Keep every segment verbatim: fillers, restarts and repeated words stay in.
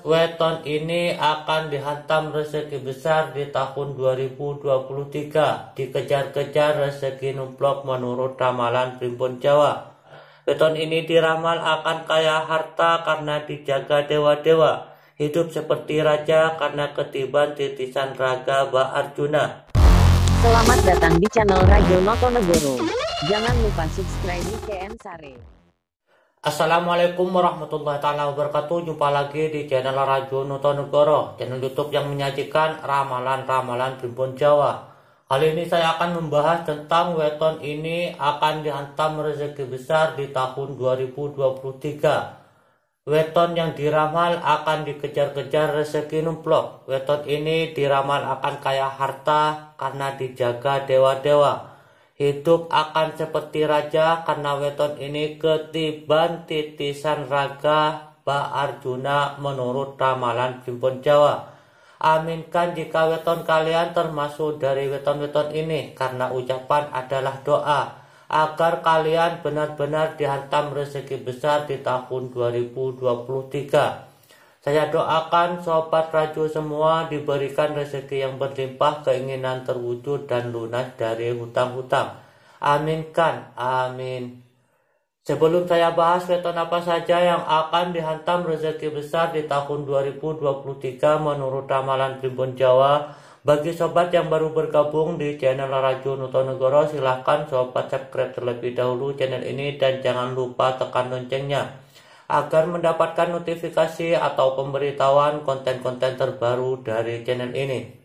weton ini akan dihantam rezeki besar di tahun dua ribu dua puluh tiga. Dikejar-kejar rezeki numplok menurut ramalan Primbon Jawa. Weton ini diramal akan kaya harta karena dijaga dewa-dewa. Hidup seperti raja karena ketiban titisan raga Mbak Arjuna. Selamat datang di channel Rajo Notonegoro. Jangan lupa subscribe K M Sare. Assalamualaikum warahmatullahi taala wabarakatuh. Jumpa lagi di channel Rajo Notonegoro, channel YouTube yang menyajikan ramalan-ramalan Primbon Jawa. Kali ini saya akan membahas tentang weton ini akan dihantam rezeki besar di tahun dua ribu dua puluh tiga. Weton yang diramal akan dikejar-kejar rezeki numplok. Weton ini diramal akan kaya harta karena dijaga dewa-dewa. Hidup akan seperti raja karena weton ini ketiban titisan raga Mbak Arjuna menurut ramalan Primbon Jawa. Aminkan jika weton kalian termasuk dari weton-weton ini, karena ucapan adalah doa agar kalian benar-benar dihantam rezeki besar di tahun dua ribu dua puluh tiga. Saya doakan sobat Rajo semua diberikan rezeki yang berlimpah, keinginan terwujud dan lunas dari hutang-hutang. Aminkan, amin. Sebelum saya bahas weton apa saja yang akan dihantam rezeki besar di tahun dua ribu dua puluh tiga menurut ramalan Primbon Jawa, bagi sobat yang baru bergabung di channel Rajo Notonegoro, silahkan sobat subscribe terlebih dahulu channel ini dan jangan lupa tekan loncengnya agar mendapatkan notifikasi atau pemberitahuan konten-konten terbaru dari channel ini.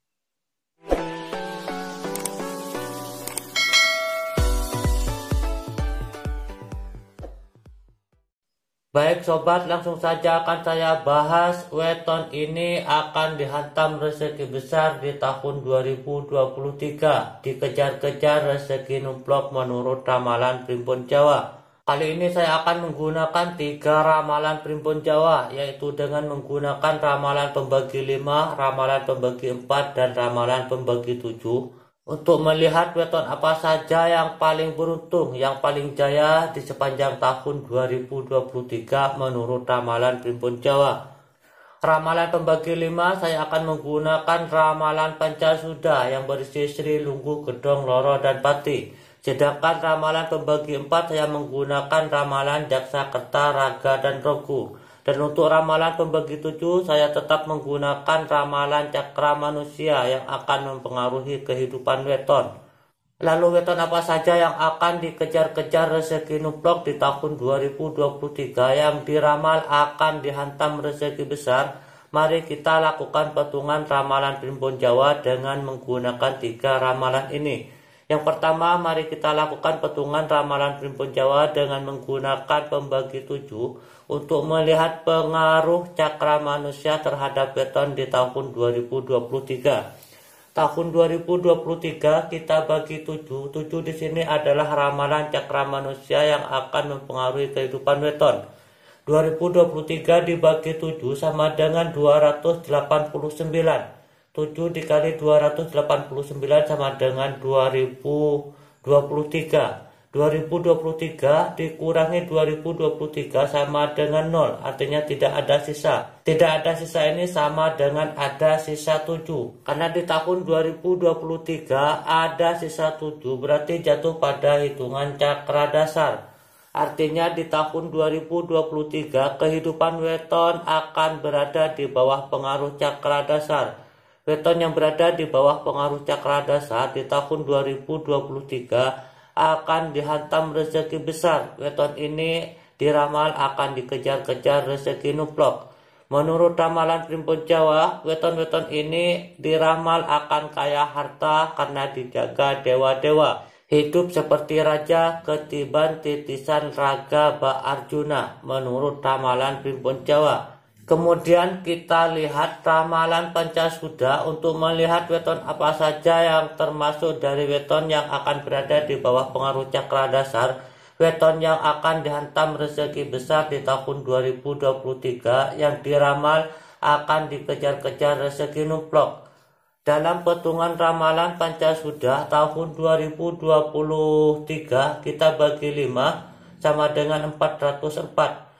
Baik sobat, langsung saja akan saya bahas. Weton ini akan dihantam rezeki besar di tahun dua ribu dua puluh tiga. Dikejar-kejar rezeki numplok menurut ramalan Primbon Jawa. Kali ini saya akan menggunakan tiga ramalan Primbon Jawa, yaitu dengan menggunakan ramalan pembagi lima, ramalan pembagi empat, dan ramalan pembagi tujuh. Untuk melihat weton apa saja yang paling beruntung, yang paling jaya di sepanjang tahun dua ribu dua puluh tiga menurut ramalan Primbon Jawa. Ramalan pembagi lima saya akan menggunakan ramalan Pancasuda yang berisi Sri, Lungguh, Gedong, Loro, dan Pati. Sedangkan ramalan pembagi empat saya menggunakan ramalan Jaksa, Kerta, Raga, dan Rogu. Dan untuk ramalan pembagi tujuh saya tetap menggunakan ramalan Cakra Manusia yang akan mempengaruhi kehidupan weton. Lalu weton apa saja yang akan dikejar-kejar rezeki numplok di tahun dua ribu dua puluh tiga yang diramal akan dihantam rezeki besar? Mari kita lakukan petungan ramalan Primbon Jawa dengan menggunakan tiga ramalan ini. Yang pertama, mari kita lakukan petungan ramalan Primbon Jawa dengan menggunakan pembagi tujuh untuk melihat pengaruh cakra manusia terhadap weton di tahun dua ribu dua puluh tiga. Tahun dua ribu dua puluh tiga kita bagi tujuh. tujuh di sini adalah ramalan cakra manusia yang akan mempengaruhi kehidupan weton. dua ribu dua puluh tiga dibagi tujuh sama dengan dua ratus delapan puluh sembilan. tujuh dikali dua ratus delapan puluh sembilan sama dengan dua ribu dua puluh tiga. dua ribu dua puluh tiga dikurangi dua ribu dua puluh tiga sama dengan nol, artinya tidak ada sisa. Tidak ada sisa ini sama dengan ada sisa tujuh. Karena di tahun dua ribu dua puluh tiga ada sisa tujuh, berarti jatuh pada hitungan cakra dasar. Artinya di tahun dua ribu dua puluh tiga kehidupan weton akan berada di bawah pengaruh cakra dasar. Weton yang berada di bawah pengaruh cakra dasar di tahun dua ribu dua puluh tiga akan dihantam rezeki besar. Weton ini diramal akan dikejar-kejar rezeki numplok. Menurut ramalan Primbon Jawa, weton-weton ini diramal akan kaya harta karena dijaga dewa-dewa. Hidup seperti raja ketiban titisan raga Mbak Arjuna menurut ramalan Primbon Jawa. Kemudian kita lihat ramalan Pancasuda untuk melihat weton apa saja yang termasuk dari weton yang akan berada di bawah pengaruh cakra dasar. Weton yang akan dihantam rezeki besar di tahun dua ribu dua puluh tiga yang diramal akan dikejar-kejar rezeki numplok. Dalam petungan ramalan Pancasuda tahun dua ribu dua puluh tiga kita bagi lima sama dengan empat ratus empat.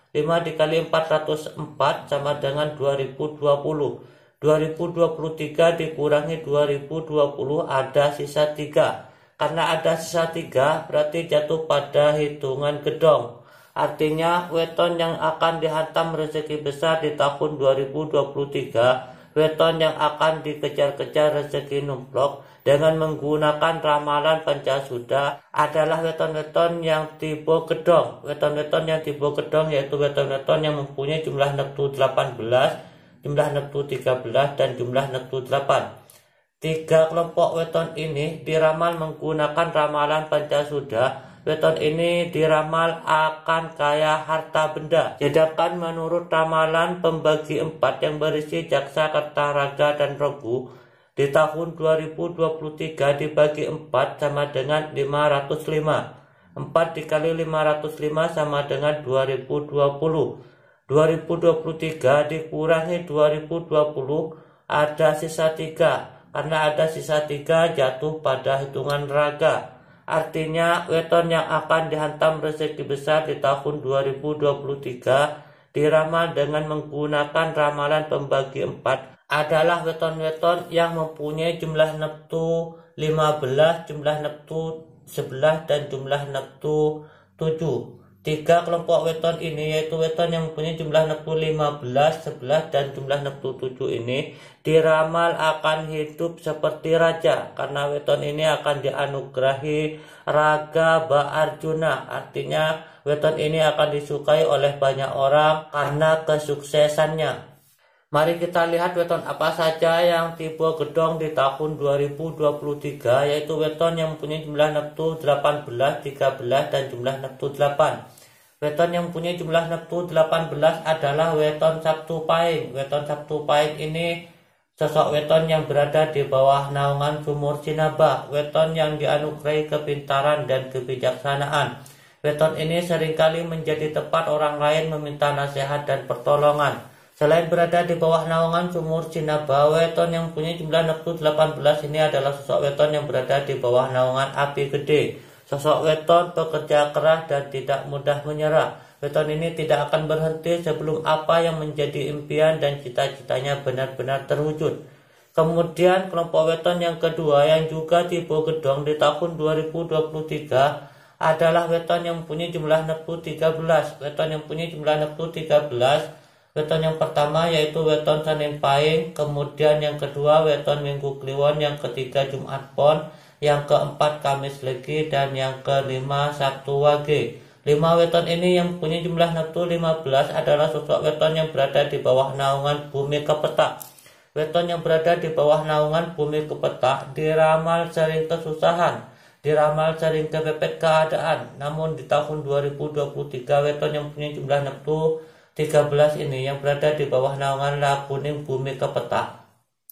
lima dikali empat ratus empat sama dengan dua ribu dua puluh. dua ribu dua puluh tiga dikurangi dua ribu dua puluh ada sisa tiga. Karena ada sisa tiga berarti jatuh pada hitungan gedong. Artinya weton yang akan dihantam rezeki besar di tahun dua ribu dua puluh tiga, weton yang akan dikejar-kejar rezeki numplok dengan menggunakan ramalan Pancasuda adalah weton-weton yang tipe gedong. Weton-weton yang tipe gedong yaitu weton-weton yang mempunyai jumlah neptu delapan belas, jumlah neptu tiga belas, dan jumlah neptu delapan. Tiga kelompok weton ini diramal menggunakan ramalan Pancasuda. Weton ini diramal akan kaya harta benda. Sedangkan menurut ramalan pembagi empat yang berisi jaksa, kerta, raga, dan regu, di tahun dua ribu dua puluh tiga dibagi empat sama dengan lima ratus lima. empat dikali lima ratus lima sama dengan dua ribu dua puluh. dua ribu dua puluh tiga dikurangi dua ribu dua puluh ada sisa tiga. Karena ada sisa tiga jatuh pada hitungan raga. Artinya weton yang akan dihantam rezeki besar di tahun dua ribu dua puluh tiga diramal dengan menggunakan ramalan pembagi empat adalah weton-weton yang mempunyai jumlah neptu lima belas, jumlah neptu sebelas, dan jumlah neptu tujuh. Tiga kelompok weton ini yaitu weton yang mempunyai jumlah neptu lima belas, sebelas, dan jumlah neptu tujuh ini diramal akan hidup seperti raja karena weton ini akan dianugerahi raga Ba'arjuna. Artinya weton ini akan disukai oleh banyak orang karena kesuksesannya. Mari kita lihat weton apa saja yang tipe gedong di tahun dua ribu dua puluh tiga, yaitu weton yang mempunyai jumlah neptu delapan belas, tiga belas, dan jumlah neptu delapan. Weton yang mempunyai jumlah neptu delapan belas adalah weton Sabtu Pahing. Weton Sabtu Pahing ini sosok weton yang berada di bawah naungan sumur Cinaba. Weton yang dianugerahi kepintaran dan kebijaksanaan. Weton ini seringkali menjadi tempat orang lain meminta nasihat dan pertolongan. Selain berada di bawah naungan sumur Cinaba, weton yang mempunyai jumlah neptu delapan belas ini adalah sosok weton yang berada di bawah naungan api gede. Sosok weton pekerja keras dan tidak mudah menyerah. Weton ini tidak akan berhenti sebelum apa yang menjadi impian dan cita-citanya benar-benar terwujud. Kemudian kelompok weton yang kedua yang juga tipe gedong di tahun dua ribu dua puluh tiga adalah weton yang mempunyai jumlah neptu tiga belas. Weton yang mempunyai jumlah neptu tiga belas. Weton yang pertama yaitu weton Senin Pahing, kemudian yang kedua weton Minggu Kliwon, yang ketiga Jumat Pon, yang keempat Kamis Legi, dan yang kelima Sabtu Wage. Lima weton ini yang mempunyai jumlah neptu lima belas adalah sosok weton yang berada di bawah naungan bumi kepetak. Weton yang berada di bawah naungan bumi kepetak diramal sering kesusahan, diramal sering kepepet keadaan. Namun di tahun dua ribu dua puluh tiga weton yang mempunyai jumlah neptu tiga belas ini yang berada di bawah naungan Lakuning bumi kepetak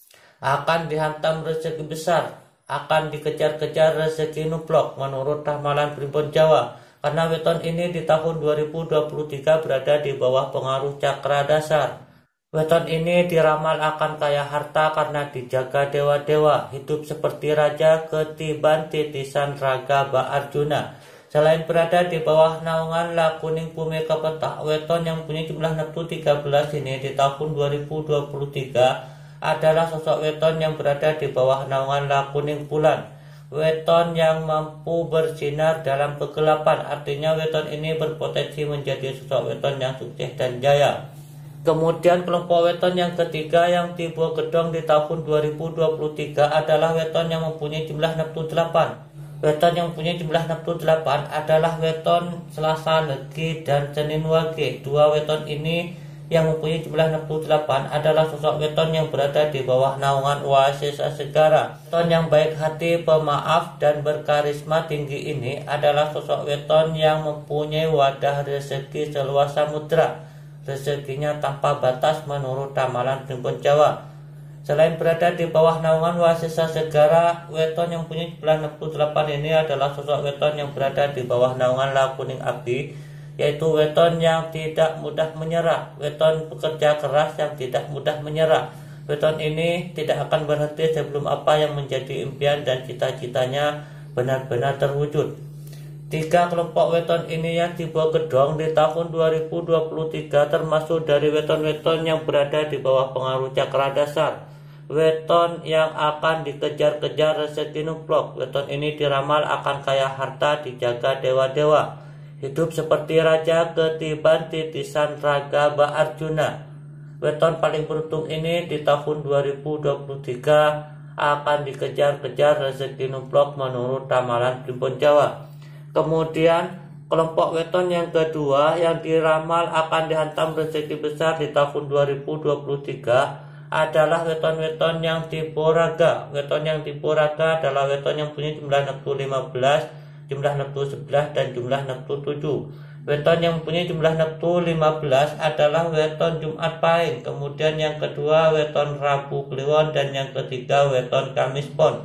akan dihantam rezeki besar, akan dikejar-kejar rezeki nuplok menurut ramalan Primbon Jawa. Karena weton ini di tahun dua ribu dua puluh tiga berada di bawah pengaruh cakra dasar. Weton ini diramal akan kaya harta karena dijaga dewa-dewa, hidup seperti raja ketiban titisan raga Ba'arjuna. Selain berada di bawah naungan Lakuning bumi kepetak, weton yang punya jumlah neptu tiga belas ini di tahun dua ribu dua puluh tiga adalah sosok weton yang berada di bawah naungan Lakuning bulan. Weton yang mampu bersinar dalam kegelapan, artinya weton ini berpotensi menjadi sosok weton yang sukses dan jaya. Kemudian kelompok weton yang ketiga yang tipe gedong di tahun dua ribu dua puluh tiga adalah weton yang mempunyai jumlah neptu delapan. Weton yang mempunyai jumlah neptu delapan adalah weton Selasa Legi dan Senin Wage. Dua weton ini yang mempunyai jumlah neptu delapan adalah sosok weton yang berada di bawah naungan Waisesa Segara. Weton yang baik hati, pemaaf, dan berkarisma tinggi ini adalah sosok weton yang mempunyai wadah rezeki seluas samudra. Rezekinya tanpa batas menurut ramalan Primbon Jawa. Selain berada di bawah naungan Waisesa Segara, weton yang punya jumlah neptu delapan ini adalah sosok weton yang berada di bawah naungan Lakuning Api, yaitu weton yang tidak mudah menyerah, weton pekerja keras yang tidak mudah menyerah. Weton ini tidak akan berhenti sebelum apa yang menjadi impian dan cita-citanya benar-benar terwujud. Tiga kelompok weton ini yang tipe gedong di tahun dua ribu dua puluh tiga termasuk dari weton-weton yang berada di bawah pengaruh cakra dasar. Weton yang akan dikejar-kejar rezeki numplok. Weton ini diramal akan kaya harta, dijaga dewa-dewa. Hidup seperti raja, ketiban titisan raga Ba Arjuna. Weton paling beruntung ini di tahun dua ribu dua puluh tiga akan dikejar-kejar rezeki numplok menurut ramalan Primbon Jawa. Kemudian kelompok weton yang kedua yang diramal akan dihantam rezeki besar di tahun dua ribu dua puluh tiga adalah weton-weton yang tipe raga. Weton yang tipe raga adalah weton yang punya jumlah neptu lima belas, jumlah neptu sebelas, dan jumlah neptu tujuh. Weton yang punya jumlah neptu lima belas adalah weton Jumat Pahing. Kemudian yang kedua weton Rabu Kliwon, dan yang ketiga weton Kamis Pon.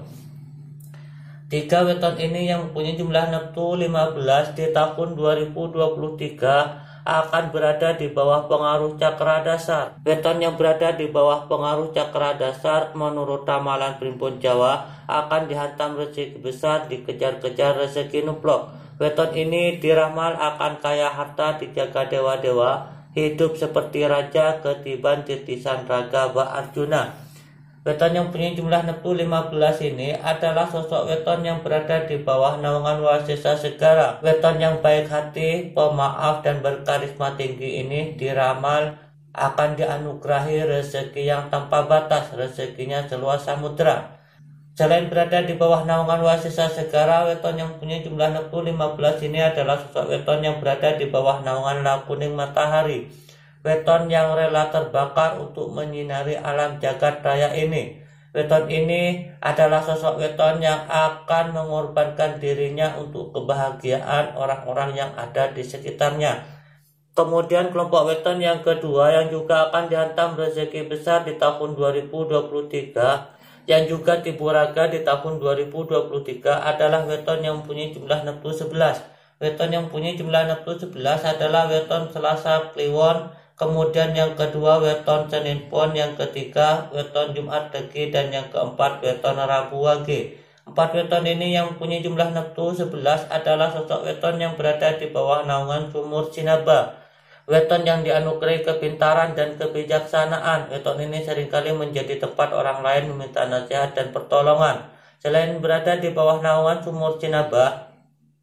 Tiga weton ini yang mempunyai jumlah neptu lima belas di tahun dua ribu dua puluh tiga akan berada di bawah pengaruh cakra dasar. Weton yang berada di bawah pengaruh cakra dasar menurut ramalan Primbon Jawa akan dihantam rezeki besar, dikejar-kejar rezeki numplok. Weton ini diramal akan kaya harta, dijaga dewa-dewa, hidup seperti raja, ketiban titisan raga Ba Arjuna. Weton yang punya jumlah neptu lima belas ini adalah sosok weton yang berada di bawah naungan Wasesa Segara. Weton yang baik hati, pemaaf, dan berkarisma tinggi ini diramal akan dianugerahi rezeki yang tanpa batas, rezekinya seluas samudra. Selain berada di bawah naungan Wasesa Segara, weton yang punya jumlah neptu lima belas ini adalah sosok weton yang berada di bawah naungan Lakuning Matahari. Weton yang rela terbakar untuk menyinari alam jagat raya ini. Weton ini adalah sosok weton yang akan mengorbankan dirinya untuk kebahagiaan orang-orang yang ada di sekitarnya. Kemudian kelompok weton yang kedua yang juga akan dihantam rezeki besar di tahun dua ribu dua puluh tiga yang juga tipe raga di tahun dua ribu dua puluh tiga adalah weton yang mempunyai jumlah neptu sebelas. Weton yang mempunyai jumlah neptu sebelas adalah weton Selasa Kliwon. Kemudian yang kedua weton Senin Pon, yang ketiga weton Jumat Legi, dan yang keempat weton Rabu Wage. Empat weton ini yang mempunyai jumlah neptu sebelas adalah sosok weton yang berada di bawah naungan Sumur Sinaba. Weton yang dianugerahi kepintaran dan kebijaksanaan. Weton ini seringkali menjadi tempat orang lain meminta nasihat dan pertolongan. Selain berada di bawah naungan Sumur Sinaba,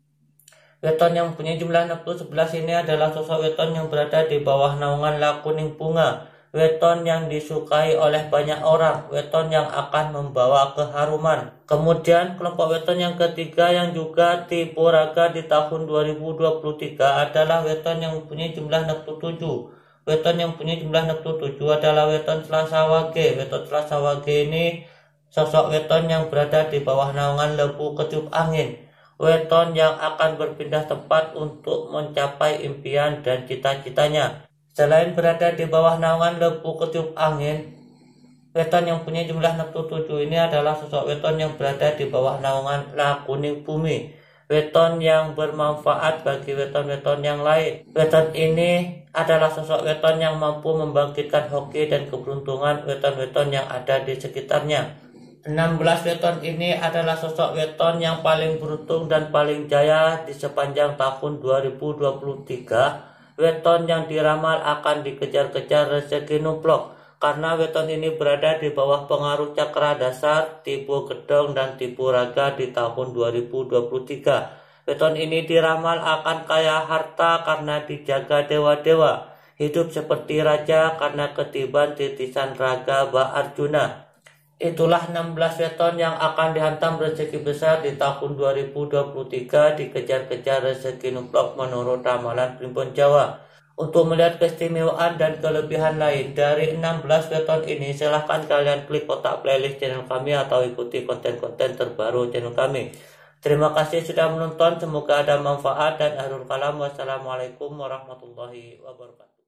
weton yang mempunyai jumlah neptu sebelas ini adalah sosok weton yang berada di bawah naungan Lakuning Bunga. Weton yang disukai oleh banyak orang, weton yang akan membawa keharuman. Kemudian kelompok weton yang ketiga yang juga tipe raga di tahun dua ribu dua puluh tiga adalah weton yang mempunyai jumlah neptu tujuh. Weton yang mempunyai jumlah neptu tujuh adalah weton Selasa Wage. Weton Selasa Wage ini sosok weton yang berada di bawah naungan Lembu Kecup Angin. Weton yang akan berpindah tempat untuk mencapai impian dan cita-citanya. Selain berada di bawah naungan Lembu Kecup Angin, weton yang punya jumlah neptu tujuh ini adalah sosok weton yang berada di bawah naungan Lakuning Bumi. Weton yang bermanfaat bagi weton-weton yang lain. Weton ini adalah sosok weton yang mampu membangkitkan hoki dan keberuntungan weton-weton yang ada di sekitarnya. enam belas weton ini adalah sosok weton yang paling beruntung dan paling jaya di sepanjang tahun dua ribu dua puluh tiga. Weton yang diramal akan dikejar-kejar rezeki numplok karena weton ini berada di bawah pengaruh cakra dasar, tipe gedong, dan tipe raga di tahun dua ribu dua puluh tiga. Weton ini diramal akan kaya harta karena dijaga dewa-dewa, hidup seperti raja karena ketiban titisan raga Ba Arjuna. Itulah enam belas weton yang akan dihantam rezeki besar di tahun dua ribu dua puluh tiga, dikejar-kejar rezeki numplok menurut ramalan Primbon Jawa. Untuk melihat keistimewaan dan kelebihan lain dari enam belas weton ini, silahkan kalian klik kotak playlist channel kami atau ikuti konten-konten terbaru channel kami. Terima kasih sudah menonton, semoga ada manfaat dan akhirul kalam. Wassalamualaikum warahmatullahi wabarakatuh.